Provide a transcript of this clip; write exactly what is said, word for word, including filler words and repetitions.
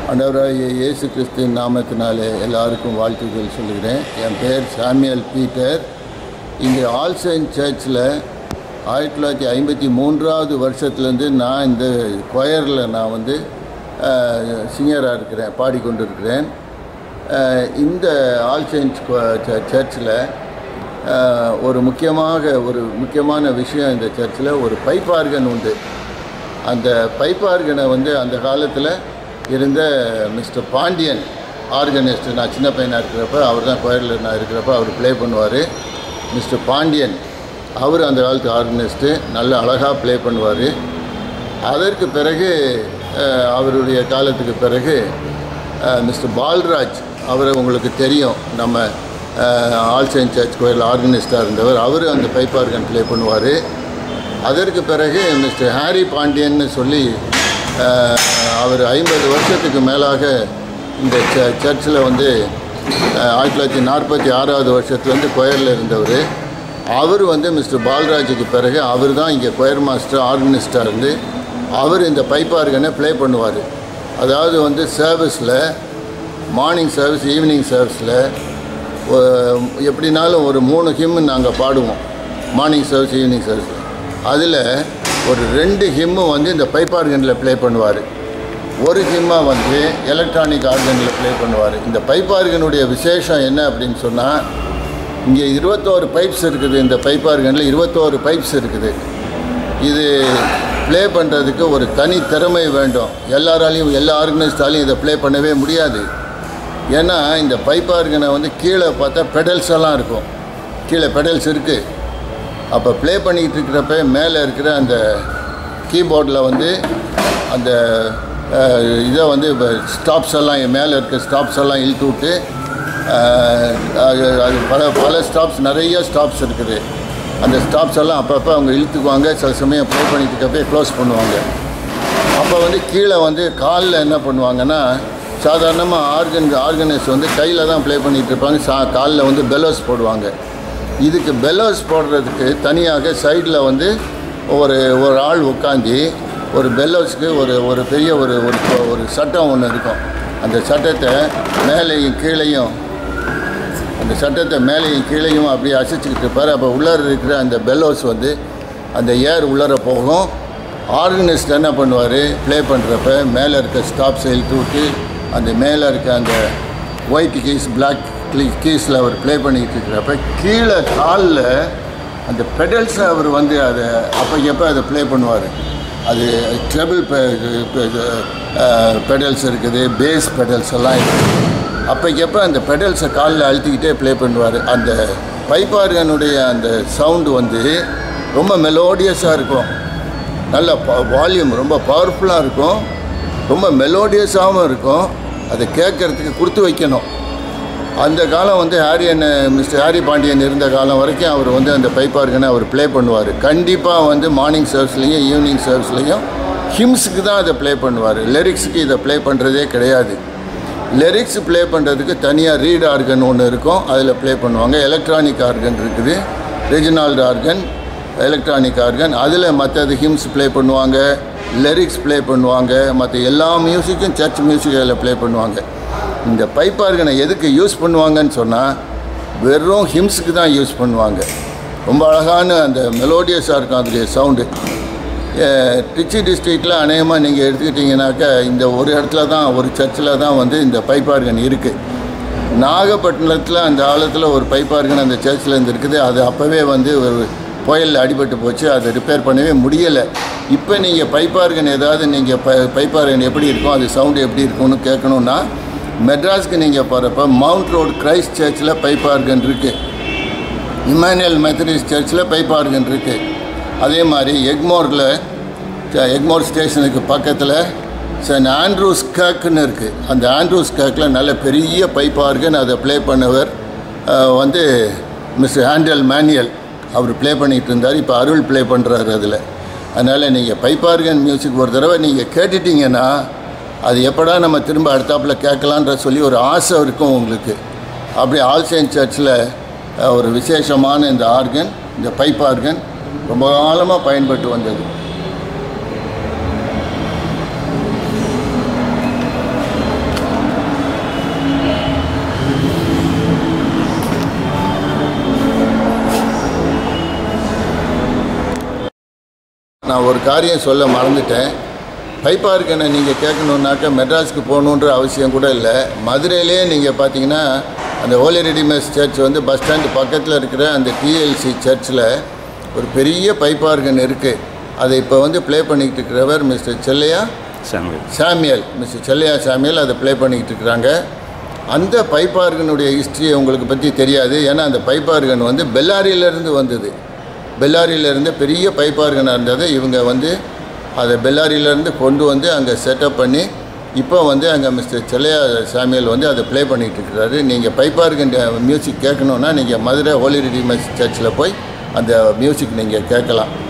ஆண்டவராகிய இயேசு கிறிஸ்துவின் நாமத்தினாலே எல்லாருக்கும் வாழ்த்துக்கள் சொல்லுகிறேன். என் பேர் சாமுவேல் பீட்டர். இங்கே ஆல் செயின்ட் சர்ச்சில் ஆயிரத்தி தொள்ளாயிரத்தி ஐம்பத்தி மூன்றாவது வருஷத்துலேருந்து நான் இந்த கொயரில் நான் வந்து சிங்கராக இருக்கிறேன், பாடிக்கொண்டு இருக்கிறேன். இந்த ஆல் செயின்ட் சர்ச்சில் ஒரு முக்கியமாக ஒரு முக்கியமான விஷயம், இந்த சர்ச்சில் ஒரு பைப் ஆர்கன் உண்டு. அந்த பைப் ஆர்கனை வந்து அந்த காலத்தில் இருந்த மிஸ்டர் பாண்டியன் ஆர்கனிஸ்ட், நான் சின்ன பையனாக இருக்கிறப்ப அவர் தான் கொயரில் நான் இருக்கிறப்ப அவர் ப்ளே பண்ணுவார். மிஸ்டர் பாண்டியன் அவர் அந்த காலத்து ஆர்கனிஸ்ட்டு, நல்ல அழகாக ப்ளே பண்ணுவார். அதற்கு பிறகு அவருடைய காலத்துக்கு பிறகு மிஸ்டர் பால்ராஜ், அவரை உங்களுக்கு தெரியும், நம்ம ஆல் செயின்ட் சர்ச் கொயரில் ஆர்கனிஸ்டாக இருந்தவர், அவர் அந்த பைப் ஆர்கன் ப்ளே பண்ணுவார். அதற்கு பிறகு மிஸ்டர் ஹாரி பாண்டியன்னு சொல்லி அவர் ஐம்பது வருஷத்துக்கு மேலாக இந்த ச சர்ச்சில் வந்து ஆயிரத்தி தொள்ளாயிரத்தி நாற்பத்தி ஆறாவது வருஷத்துலேருந்து கொயரில் இருந்தவர். அவர் வந்து மிஸ்டர் பால்ராஜுக்கு பிறகு அவர் தான் இங்கே கொயர் மாஸ்டர் ஆர்கனிஸ்டாக இருந்து அவர் இந்த பைப் ஆர்கனை ப்ளே பண்ணுவார். அதாவது வந்து சர்வீஸில், மார்னிங் சர்வீஸ், ஈவினிங் சர்வீஸில் எப்படினாலும் ஒரு மூணு ஹிம்மு நாங்கள் பாடுவோம், மார்னிங் சர்வீஸ், ஈவினிங் சர்வீஸில். அதில் ஒரு ரெண்டு ஹிம்மு வந்து இந்த பைப் ஆர்கனில் ப்ளே பண்ணுவார், ஒரு ஹிம்மாக வந்து எலக்ட்ரானிக் ஆர்கனில் ப்ளே பண்ணுவார். இந்த பைப் ஆர்கனுடைய விசேஷம் என்ன அப்படின்னு சொன்னால், இங்கே இருபத்தோரு பைப்ஸ் இருக்குது. இந்த பைப் ஆர்கனில் இருபத்தோரு பைப்ஸ் இருக்குது. இது ப்ளே பண்ணுறதுக்கு ஒரு தனி திறமை வேண்டும். எல்லாராலையும், எல்லா ஆர்கனிஸ்டாலையும் இதை ப்ளே பண்ணவே முடியாது. ஏன்னா இந்த பைப் ஆர்கனை வந்து கீழே பார்த்தா பெடல்ஸ் எல்லாம் இருக்கும், கீழே பெடல்ஸ் இருக்குது. அப்போ ப்ளே பண்ணிக்கிட்டு இருக்கிறப்ப மேலே இருக்கிற அந்த கீபோர்டில் வந்து அந்த இதை வந்து ஸ்டாப்ஸ் எல்லாம், மேலே இருக்க ஸ்டாப்ஸ் எல்லாம் இழுத்து விட்டு, அது பல பல ஸ்டாப்ஸ், நிறைய ஸ்டாப்ஸ் இருக்குது. அந்த ஸ்டாப்ஸ் எல்லாம் அப்பப்போ அவங்க இழுத்துக்குவாங்க. சில சமயம் ப்ளே பண்ணிட்டு இருக்கப்பே க்ளோஸ் பண்ணுவாங்க. அப்போ வந்து கீழே வந்து காலில் என்ன பண்ணுவாங்கன்னா, சாதாரணமாக ஆர்கன் ஆர்கனைஸ் வந்து கையில் தான் ப்ளே பண்ணிகிட்டு இருப்பாங்க, சா காலில் வந்து பெலோஸ் போடுவாங்க. இதுக்கு பெலோஸ் போடுறதுக்கு தனியாக சைடில் வந்து ஒரு ஒரு ஆள் உட்காந்து ஒரு பெல்லோஸ்க்கு ஒரு ஒரு பெரிய ஒரு ஒரு சட்டம் ஒன்று இருக்கும். அந்த சட்டத்தை மேலேயும் கீழேயும் அந்த சட்டத்தை மேலேயும் கீழேயும் அப்படியே அசைச்சிக்கிட்டு இருப்பார். அப்போ உள்ளார இருக்கிற அந்த பெல்லோஸ் வந்து அந்த ஏர் உள்ளார போகும். ஆர்கனிஸ்ட் என்ன பண்ணுவார், ப்ளே பண்ணுறப்ப மேலே இருக்க ஸ்டாப்ஸை இழுத்து விட்டு அந்த மேலே இருக்க அந்த ஒயிட் கீஸ், பிளாக் கீஸில் அவர் ப்ளே பண்ணிக்கிட்டு இருக்கிறப்ப கீழே காலில் அந்த பெடல்ஸை அவர் வந்து அதை அப்போ எப்போ அதை ப்ளே பண்ணுவார். அது ட்ரெபிள் பெடல்ஸ் இருக்குது, பேஸ் பெடல்ஸ் எல்லாம் இருக்குது. அப்போ எப்போ அந்த பெடல்ஸை காலில் அழுத்திக்கிட்டே ப்ளே பண்ணுவார். அந்த பைப் ஆர்கனுடைய அந்த சவுண்டு வந்து ரொம்ப மெலோடியஸாக இருக்கும், நல்ல வால்யூம் ரொம்ப பவர்ஃபுல்லாக இருக்கும், ரொம்ப மெலோடியஸாகவும் இருக்கும். அதை கேட்குறதுக்கு கொடுத்து வைக்கணும். அந்த காலம் வந்து ஹாரி அண்ண மிஸ்டர் ஹாரி பாண்டியன் இருந்த காலம் வரைக்கும் அவர் வந்து அந்த பைப் ஆர்கனை அவர் ப்ளே பண்ணுவார். கண்டிப்பாக வந்து மார்னிங் சர்வீஸ்லேயும் ஈவினிங் சர்வீஸ்லேயும் ஹிம்ஸுக்கு தான் அதை ப்ளே பண்ணுவார். லிரிக்ஸுக்கு இதை ப்ளே பண்ணுறதே கிடையாது. லிரிக்ஸ் ப்ளே பண்ணுறதுக்கு தனியாக ரீட் ஆர்கன் ஒன்று இருக்கும், அதில் ப்ளே பண்ணுவாங்க. எலக்ட்ரானிக் ஆர்கன் இருக்குது, ரிஜினால்டு ஆர்கன், எலக்ட்ரானிக் ஆர்கன், அதில் மற்றது ஹிம்ஸ் ப்ளே பண்ணுவாங்க, லிரிக்ஸ் ப்ளே பண்ணுவாங்க, மற்ற எல்லா மியூசிக்கும் சர்ச் மியூசிக் அதில் ப்ளே பண்ணுவாங்க. இந்த பைப் ஆர்கனை எதுக்கு யூஸ் பண்ணுவாங்கன்னு சொன்னால், வெறும் ஹிம்ஸுக்கு தான் யூஸ் பண்ணுவாங்க. ரொம்ப அழகான அந்த மெலோடியஸாக இருக்கும் அதோடைய சவுண்டு. ட்ரிச்சி டிஸ்ட்ரிக்டில் அநேகமாக நீங்கள் எடுத்துக்கிட்டிங்கனாக்கா இந்த ஒரு இடத்துல தான், ஒரு சர்ச்சில் தான் வந்து இந்த பைப் ஆர்கன் இருக்குது. நாகப்பட்டினத்தில் அந்த காலத்தில் ஒரு பைப் ஆர்கன் அந்த சர்ச்சில் இருந்து இருக்குது. அது அப்போவே வந்து ஒரு புயலில் அடிபட்டு போச்சு, அதை ரிப்பேர் பண்ணவே முடியலை. இப்போ நீங்கள் பைப் ஆர்கன் ஏதாவது நீங்கள் ப பைப் ஆர்கன் எப்படி இருக்கும், அது சவுண்டு எப்படி இருக்கும்னு கேட்கணுன்னா, மெட்ராஸ்க்கு நீங்கள் போகிறப்ப மவுண்ட் ரோடு கிரைஸ்ட் சர்ச்சில் பைப் ஆர்கன் இருக்குது, இமானுவேல் மெத்தடிஸ்ட் சர்ச்சில் பைப் ஆர்கன் இருக்குது. அதே மாதிரி எக்மோரில், எக்மோர் ஸ்டேஷனுக்கு பக்கத்தில் சென்ட் ஆண்ட்ரூஸ் கேக்குன்னு இருக்குது. அந்த ஆண்ட்ரூஸ் கேக்கில் நல்ல பெரிய பைப் ஆர்கன், அதை ப்ளே பண்ணவர் வந்து மிஸ்டர் ஹேண்டல் மேனுவல், அவர் ப்ளே பண்ணிகிட்டு இருந்தார். இப்போ அருள் ப்ளே பண்ணுறாரு அதில். அதனால் நீங்கள் பைப் ஆர்கன் மியூசிக் ஒரு தடவை நீங்கள் கேட்டுட்டிங்கன்னா அது எப்படா நம்ம திரும்ப அடுத்தாப்பில் கேட்கலான்ற சொல்லி ஒரு ஆசை இருக்கும் உங்களுக்கு. அப்படி ஆல் செயின்ட் சர்ச்சில் ஒரு விசேஷமான இந்த ஆர்கன், இந்த பைப் ஆர்கன் ரொம்ப காலமாக பயன்பட்டு வந்தது. நான் ஒரு காரியம் சொல்ல மறந்துட்டேன். பைப் ஆர்கனை நீங்கள் கேட்கணுன்னாக்கா மெட்ராஸுக்கு போகணுன்ற அவசியம் கூட இல்லை. மதுரையிலே நீங்கள் பார்த்தீங்கன்னா அந்த ஹோலி ரெடிமேட்ஸ் சர்ச் வந்து பஸ் ஸ்டாண்டு பக்கத்தில் இருக்கிற அந்த டிஎல்சி சர்ச்சில் ஒரு பெரிய பைப் ஆர்கன் இருக்குது. அதை இப்போ வந்து ப்ளே பண்ணிக்கிட்டு இருக்கிறவர் Mister Chellaiah Samuel Samuel Mister Chellaiah Samuel அதை ப்ளே பண்ணிக்கிட்டு இருக்கிறாங்க. அந்த பைப் ஆர்கனுடைய ஹிஸ்ட்ரியை உங்களுக்கு பற்றி தெரியாது. ஏன்னா அந்த பைப் ஆர்கன் வந்து பெல்லாரியிலேருந்து வந்தது. பெல்லாரியிலேருந்து பெரிய பைப் ஆர்கனாக இருந்தது. இவங்க வந்து அதை பெல்லாரியிலேருந்து கொண்டு வந்து அங்கே செட்டப் பண்ணி இப்போ வந்து அங்கே மிஸ்டர் செல்லையா சாமியல் வந்து அதை ப்ளே பண்ணிகிட்டு இருக்கிறாரு. நீங்கள் பைப் ஆர்கன் மியூசிக் கேட்கணுன்னா நீங்கள் மதுரை ஹோலி ரெடிமேட்ஸ் சர்ச்சில் போய் அந்த மியூசிக் நீங்கள் கேட்கலாம்.